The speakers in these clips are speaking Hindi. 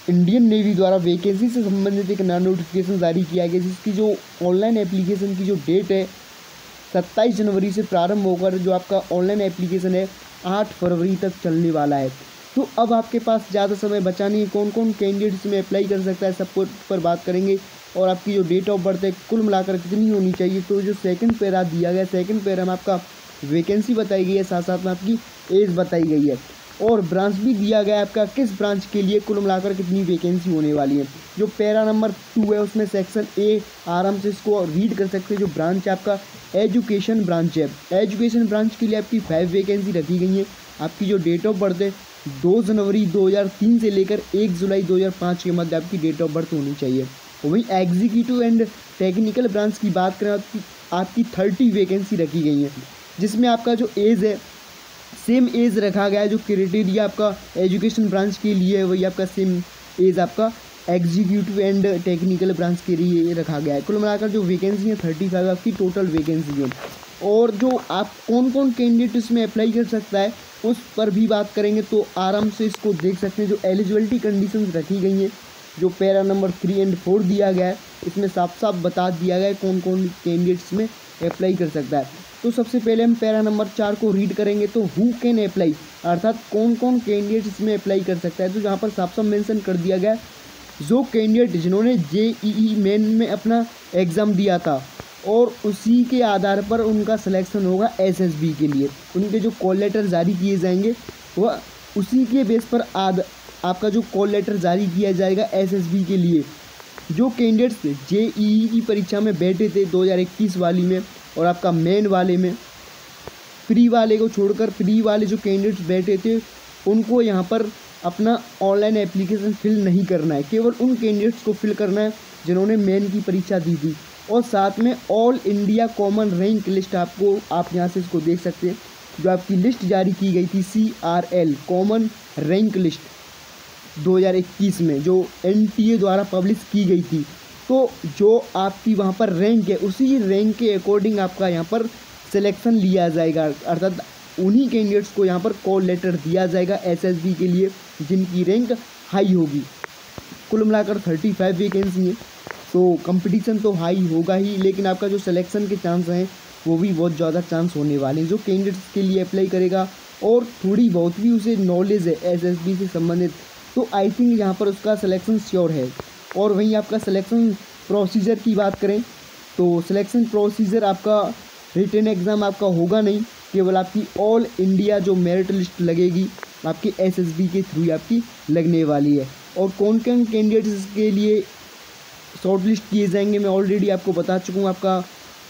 इंडियन नेवी द्वारा वैकेंसी से संबंधित एक नया नोटिफिकेशन जारी किया गया, जिसकी जो ऑनलाइन एप्लीकेशन की जो डेट है 27 जनवरी से प्रारंभ होकर जो आपका ऑनलाइन एप्लीकेशन है 8 फरवरी तक चलने वाला है। तो अब आपके पास ज़्यादा समय बचा नहीं है। कौन कौन कैंडिडेट इसमें अप्लाई कर सकता है, सब पर बात करेंगे। और आपकी जो डेट ऑफ बर्थ है कुल मिलाकर कितनी होनी चाहिए। तो जो सेकंड पैरा दिया गया, सेकंड पैरा में आपका वैकेंसी बताई गई है, साथ साथ में आपकी एज बताई गई है और ब्रांच भी दिया गया है आपका किस ब्रांच के लिए कुल मिलाकर कितनी वैकेंसी होने वाली है। जो पैरा नंबर 2 है उसमें सेक्शन ए, आराम से इसको रीड कर सकते हैं। जो ब्रांच है आपका एजुकेशन ब्रांच है, एजुकेशन ब्रांच के लिए आपकी 5 वैकेंसी रखी गई है। आपकी जो डेट ऑफ बर्थ है 2 जनवरी 2003 से लेकर 1 जुलाई 2005 के मध्य आपकी डेट ऑफ बर्थ होनी चाहिए। वहीं एग्जीक्यूटिव एंड टेक्निकल ब्रांच की बात करें आपकी 30 वैकेंसी रखी गई है, जिसमें आपका जो एज है सेम एज रखा गया है। जो क्राइटेरिया आपका एजुकेशन ब्रांच के लिए है वही आपका सेम एज आपका एग्जीक्यूटिव एंड टेक्निकल ब्रांच के लिए रखा गया है। कुल मिलाकर जो वैकेंसी है 35 आपकी टोटल वैकेंसी है। और जो आप कौन कौन कैंडिडेट इसमें अप्लाई कर सकता है उस पर भी बात करेंगे। तो आराम से इसको देख सकते हैं। जो एलिजिबिलिटी कंडीशंस रखी गई हैं, जो पैरा नंबर 3 और 4 दिया गया है, इसमें साफ साफ बता दिया गया है कौन कौन कैंडिडेट्स में अप्लाई कर सकता है। तो सबसे पहले हम पैरा नंबर 4 को रीड करेंगे। तो हु कैन अप्लाई, अर्थात कौन कौन कैंडिडेट इसमें अप्लाई कर सकता है। तो यहाँ पर साफ साफ मेंशन कर दिया गया है जो कैंडिडेट जिन्होंने जेईई मेन में अपना एग्ज़ाम दिया था और उसी के आधार पर उनका सिलेक्शन होगा एसएसबी के लिए, उनके जो कॉल लेटर जारी किए जाएंगे वह उसी के बेस पर आपका जो कॉल लेटर जारी किया जाएगा एसएसबी के लिए। जो कैंडिडेट्स जेईई की परीक्षा में बैठे थे 2021 वाली में और आपका मेन वाले में, प्री वाले को छोड़कर प्री वाले जो कैंडिडेट्स बैठे थे उनको यहाँ पर अपना ऑनलाइन एप्लीकेशन फिल नहीं करना है। केवल उन कैंडिडेट्स को फिल करना है जिन्होंने मेन की परीक्षा दी थी। और साथ में all India common rank list आप यहाँ से इसको देख सकते हैं। जो आपकी लिस्ट जारी की गई थी CRL कॉमन रैंक लिस्ट 2021 में जो NTA द्वारा पब्लिश की गई थी, तो जो आपकी वहाँ पर रैंक है उसी रैंक के अकॉर्डिंग आपका यहाँ पर सिलेक्शन लिया जाएगा। अर्थात उन्हीं कैंडिडेट्स को यहाँ पर कॉल लेटर दिया जाएगा एसएसबी के लिए जिनकी रैंक हाई होगी। कुल मिलाकर 35 वैकेंसी है, तो कंपटीशन तो हाई होगा ही, लेकिन आपका जो सिलेक्शन के चांस हैं वो भी बहुत ज़्यादा चांस होने वाले हैं। जो कैंडिडेट्स के लिए अप्लाई करेगा और थोड़ी बहुत भी उसे नॉलेज है एसएसबी से संबंधित, तो आई थिंक यहाँ पर उसका सिलेक्शन श्योर है। और वहीं आपका सिलेक्शन प्रोसीजर की बात करें तो सिलेक्शन प्रोसीजर आपका रिटन एग्ज़ाम आपका होगा नहीं, केवल आपकी ऑल इंडिया जो मेरिट लिस्ट लगेगी आपकी एसएसबी के थ्रू आपकी लगने वाली है। और कौन कौन कैंडिडेट्स के लिए शॉर्ट लिस्ट किए जाएंगे मैं ऑलरेडी आपको बता चुका हूँ। आपका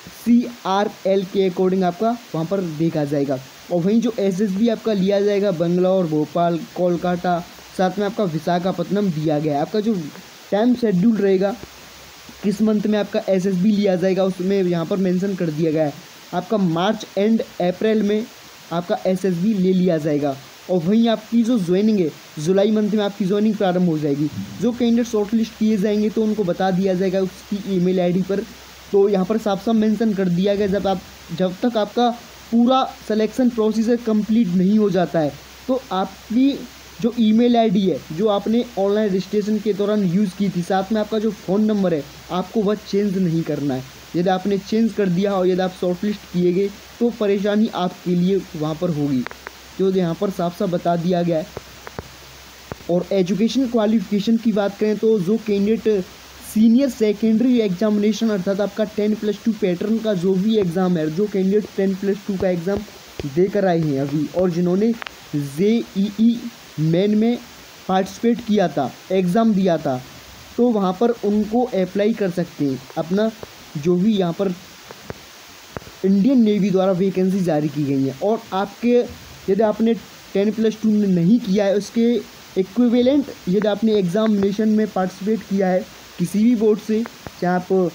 CRL के अकॉर्डिंग आपका वहाँ पर देखा जाएगा। और वहीं जो एसएसबी आपका लिया जाएगा बेंगलोर, भोपाल, कोलकाता, साथ में आपका विशाखापट्टनम दिया गया है। आपका जो टाइम शेड्यूल रहेगा किस मंथ में आपका एसएसबी लिया जाएगा उसमें यहाँ पर मेंशन कर दिया गया है। आपका मार्च एंड अप्रैल में आपका एसएसबी ले लिया जाएगा। और वहीं आपकी जो ज्वाइनिंग है जुलाई मंथ में आपकी ज्वाइनिंग प्रारंभ हो जाएगी। जो कैंडिडेट शॉर्ट लिस्ट किए जाएंगे तो उनको बता दिया जाएगा उसकी ईमेल आईडी पर। तो यहाँ पर साफ साफ मेंशन कर दिया गया जब तक आपका पूरा सिलेक्शन प्रोसीजर कंप्लीट नहीं हो जाता है तो आपकी जो ईमेल आईडी है जो आपने ऑनलाइन रजिस्ट्रेशन के दौरान यूज़ की थी, साथ में आपका जो फ़ोन नंबर है आपको वह चेंज नहीं करना है। यदि आपने चेंज कर दिया और यदि आप शॉर्ट लिस्ट किए गए तो परेशानी आपके लिए वहाँ पर होगी, जो यहाँ पर साफ साफ बता दिया गया है। और एजुकेशन क्वालिफिकेशन की बात करें तो जो कैंडिडेट सीनियर सेकेंडरी एग्जामिनेशन अर्थात आपका 10+2 पैटर्न का जो भी एग्ज़ाम है, जो कैंडिडेट 10+2 का एग्ज़ाम देकर आए हैं अभी और जिन्होंने जेईई मेन में पार्टिसिपेट किया था, एग्ज़ाम दिया था, तो वहाँ पर उनको अप्लाई कर सकते हैं अपना जो भी यहाँ पर इंडियन नेवी द्वारा वैकेंसी जारी की गई है। और आपके यदि आपने 10+2 में नहीं किया है उसके इक्विवेलेंट यदि आपने एग्जामिनेशन में पार्टिसिपेट किया है किसी भी बोर्ड से, चाहे आप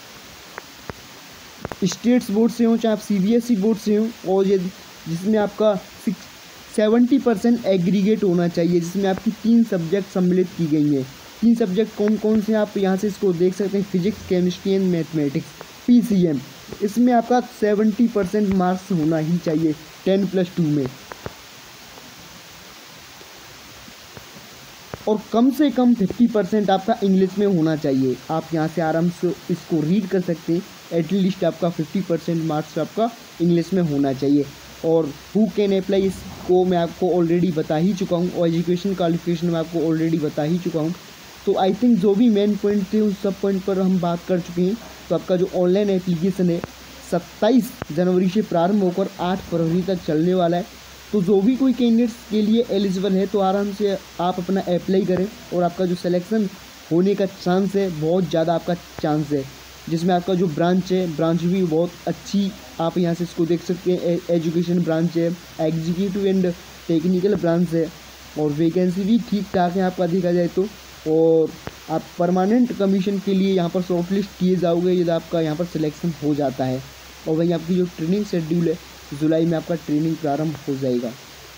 स्टेट्स बोर्ड से हो चाहे आप CBSE बोर्ड से हो, और यदि जिसमें आपका 70% एग्रीगेट होना चाहिए, जिसमें आपकी 3 सब्जेक्ट सम्मिलित की गई हैं। 3 सब्जेक्ट कौन कौन से आप यहाँ से इसको देख सकते हैं, physics, chemistry and mathematics PCM। इसमें आपका 70% मार्क्स होना ही चाहिए 10+2 में। और कम से कम 50% आपका इंग्लिश में होना चाहिए। आप यहाँ से आराम से इसको रीड कर सकते हैं। एटलीस्ट आपका 50% मार्क्स आपका इंग्लिश में होना चाहिए। और हु कैन अप्लाई, इसको मैं आपको ऑलरेडी बता ही चुका हूँ, और एजुकेशन क्वालिफिकेशन में आपको ऑलरेडी बता ही चुका हूँ। तो आई थिंक जो भी मेन पॉइंट थे उस सब पॉइंट पर हम बात कर चुके हैं। तो आपका जो ऑनलाइन एप्लीकेशन है 27 जनवरी से प्रारंभ होकर 8 फरवरी तक चलने वाला है। तो जो भी कोई कैंडिडेट्स के लिए एलिजिबल है तो आराम से आप अपना अप्लाई करें, और आपका जो सिलेक्शन होने का चांस है बहुत ज़्यादा आपका चांस है। जिसमें आपका जो ब्रांच है, ब्रांच भी बहुत अच्छी, आप यहाँ से इसको देख सकते हैं। एजुकेशन ब्रांच है, एग्जीक्यूटिव एंड टेक्निकल ब्रांच है, और वैकेंसी भी ठीक ठाक है आपका देखा जाए तो। और आप परमानेंट कमीशन के लिए यहाँ पर शॉर्टलिस्ट किए जाओगे यदि आपका यहाँ पर सिलेक्शन हो जाता है। और वहीं आपकी जो ट्रेनिंग शेड्यूल है, जुलाई में आपका ट्रेनिंग प्रारंभ हो जाएगा।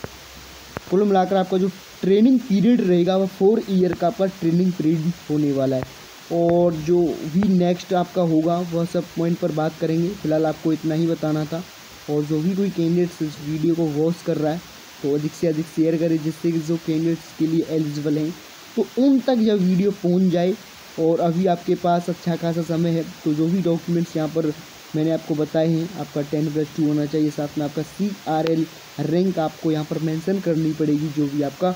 कुल मिलाकर आपका जो ट्रेनिंग पीरियड रहेगा वह 4 ईयर का आपका ट्रेनिंग पीरियड होने वाला है। और जो भी नेक्स्ट आपका होगा वह सब पॉइंट पर बात करेंगे। फिलहाल आपको इतना ही बताना था। और जो भी कोई कैंडिडेट्स इस वीडियो को वॉच कर रहा है तो अधिक से अधिक शेयर करें, जिससे कि जो कैंडिडेट्स के लिए एलिजिबल हैं तो उन तक यह वीडियो पहुंच जाए। और अभी आपके पास अच्छा खासा समय है। तो जो भी डॉक्यूमेंट्स यहाँ पर मैंने आपको बताए हैं, आपका 10+2 होना चाहिए, साथ में आपका CRL रैंक आपको यहाँ पर मेंशन करनी पड़ेगी। जो भी आपका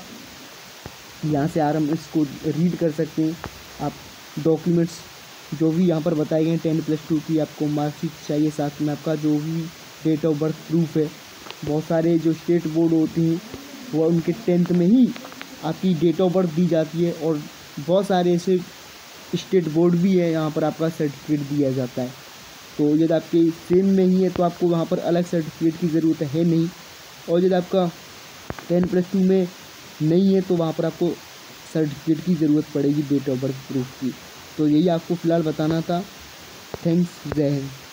यहाँ से आराम इसको रीड कर सकते हैं आप। डॉक्यूमेंट्स जो भी यहाँ पर बताए गए हैं 10+2 की आपको मार्कशीट चाहिए, साथ में आपका जो भी डेट ऑफ बर्थ प्रूफ है। बहुत सारे जो स्टेट बोर्ड होते हैं वह उनके 10th में ही आपकी डेट ऑफ बर्थ दी जाती है, और बहुत सारे ऐसे स्टेट बोर्ड भी है यहाँ पर आपका सर्टिफिकेट दिया जाता है। तो यदि आपके सेम में ही है तो आपको वहाँ पर अलग सर्टिफिकेट की ज़रूरत है नहीं। और यदि आपका 10+2 में नहीं है तो वहाँ पर आपको सर्टिफिकेट की ज़रूरत पड़ेगी डेट ऑफ बर्थ प्रूफ की। तो यही आपको फ़िलहाल बताना था। थैंक्स, जय हिंद।